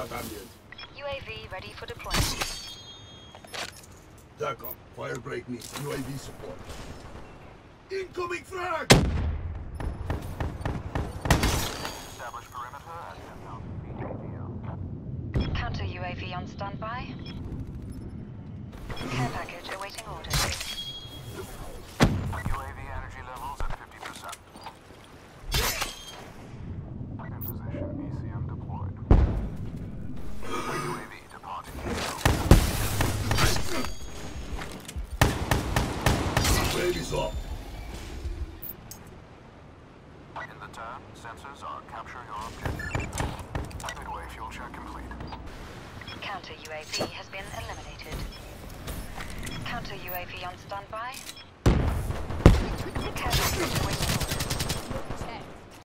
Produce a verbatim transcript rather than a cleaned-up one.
j'attendais. U A V ready for deployment. D'accord. Firebreak needs U A V support. Incoming frag! Establish perimeter at ten thousand feet A T O. Counter U A V on standby. Care package awaiting orders. U A V energy levels at fifty percent. In position, E C M deployed. U A V departing. Baby's up. In the turn, sensors are capture your objective. Midway fuel check complete. Counter U A V has been eliminated. Counter U A V on standby. Care package awaiting orders.